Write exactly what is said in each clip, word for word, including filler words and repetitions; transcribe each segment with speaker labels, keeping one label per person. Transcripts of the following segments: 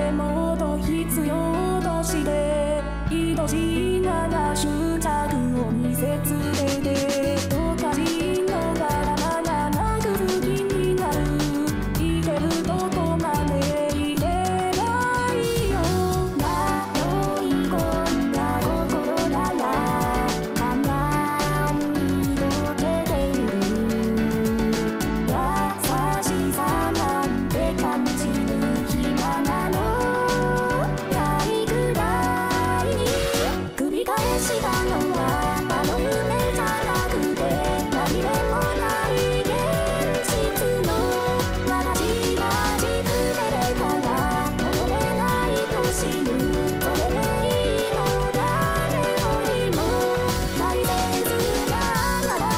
Speaker 1: でもと必要として愛しなが執着を見せつけておかしいのがままなく好きになるいけるとこまでいけないよ迷い込んだ心なら花に溶けている優しさなんて感じる暇なのないくらいに繰り返したのはあの夢じゃなくて何でもない現実の私が軸でれたら戻れないと死ぬそれでいいの誰よりも大切ななら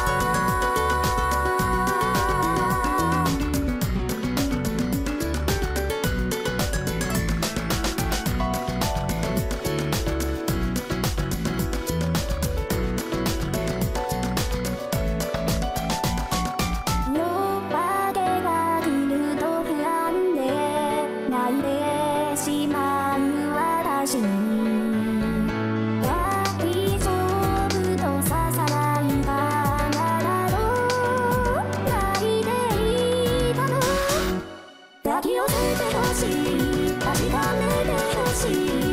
Speaker 1: 夜明けが来ると不安で泣いてしまう私に大丈夫とささやいたならど泣いていたの抱き寄せてほしい確かめてほしい